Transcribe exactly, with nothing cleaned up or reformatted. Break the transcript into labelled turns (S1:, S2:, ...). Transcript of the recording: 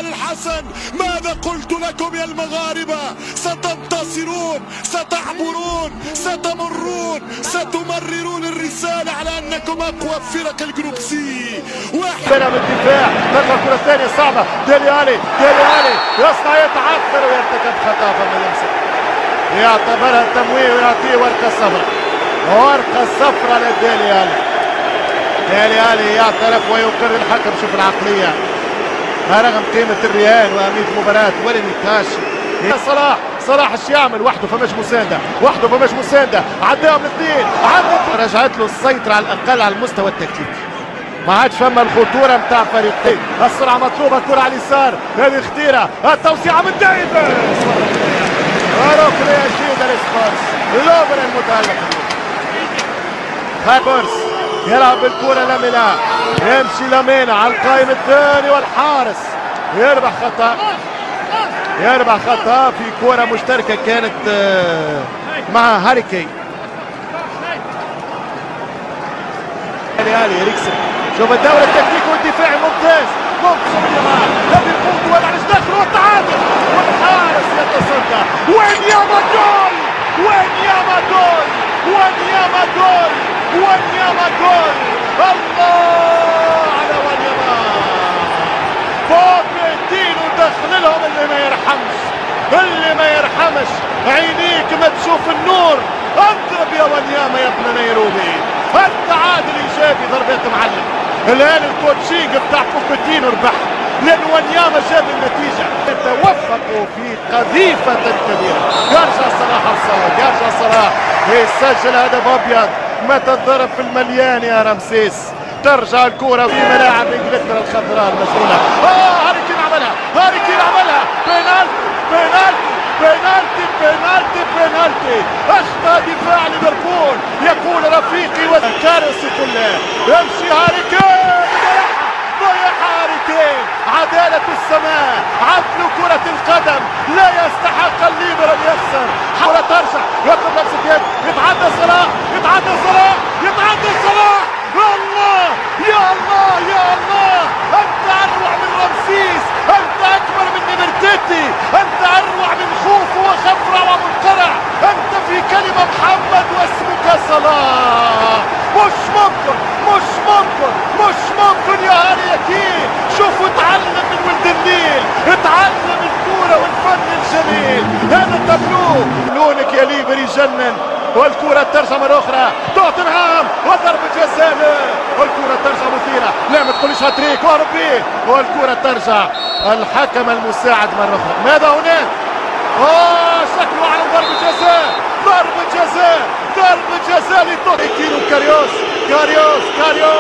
S1: الحسن. ماذا قلت لكم يا المغاربة؟ ستنتصرون، ستعبرون، ستمرون، ستمررون الرسالة على أنكم أقوى فرق الجروب سي.
S2: واحد بالدفاع، تطلع الكرة الثانية صعبة، ديلي ألي، ديلي ألي يصنع يتعثر ويرتكب خطأ فما يمسك. يعتبرها تمويه ويعطيه ورقة صفراء. ورقة صفراء لديلي ألي. ديلي ألي يعترف ويقر الحكم. شوف العقلية. رغم قيمة الريال وأهمية المباراة ولا نقاش. صلاح، صلاح ايش يعمل؟ وحده فماش مساندة، وحده فماش مساندة، عداهم الاثنين، عدت رجعت له السيطرة على الأقل على المستوى التكتيكي. ما عادش فما الخطورة نتاع فريقين، السرعة مطلوبة، الكرة على اليسار، هذه خطيرة، التوسيعة من ديفيس. ركنية جيدة لسبورس، لوبر المتألق. خابرس يلعب بالكرة لامينا، يمشي لامينا على القائم الثاني والحارس يربح خطأ. يربح خطأ في كرة مشتركة كانت مع هاري كين. هالي إريكسن، شوف الدوري التكتيكي والدفاعي ممتاز، ممتاز باليمين، هذه القوة ولا على داخل والتعادل، والحارس يتصدى، وانياما جول، وانياما جول، وانياما جول، وانياما جول، الله على وانياما. بوكيتينو دخل لهم اللي ما يرحمش، اللي ما يرحمش، عينيك ما تشوف النور. اضرب يا وانياما يا ابن نيروبي. التعادل ايجابي، ضربات معلم. الان الكوتشينج بتاع بوكيتينو ربح لان وانياما جاب النتيجه. توفقوا في قذيفه كبيره. يرجع صلاح الصاد، يرجع صلاح يسجل هدف ابيض. متى الضرب في المليان يا رمسيس. ترجع الكرة في ملاعب انجلترا الخضراء المسؤولة. اه هاري كين عملها، هاري كين عملها، بينالتي بينالتي بينالتي بينالتي بينالتي. اخطا دفاع ليفربول، يقول رفيقي والكارثة كلها. يمشي هاري كين، ضيع هاري كين. عدالة السماء، عدل كرة القدم، لا يستحق الليبر ان يخسر. حاول ترجع، يطلب لمسة يد، يتعدى صلاح، يتعدى صلاح، يتعدى صلاح. الله يا الله يا الله، انت اروع من رمسيس، انت اكبر من نمرتيتي، انت اروع من خوف وخفرع ومنقرع، انت في كلمة محمد واسمك صلاح. مش ممكن مش ممكن مش ممكن يا هاري يكين. شوفوا اتعلم من ولد النيل، اتعلم الكورة والفن الجميل. هذا تابلو لونك يا ليبر يجنن. والكرة ترجع مرة أخرى، توتنهام وضربة جزاء، والكرة ترجع مثيرة، لا ما تقوليش هاتريك أوروبي، والكرة ترجع. الحكم المساعد مرة أخرى، ماذا هناك؟ آه شكله على ضربة جزاء، ضربة جزاء، ضربة جزاء لتوتنهام. كاريوس كاريوس كاريوس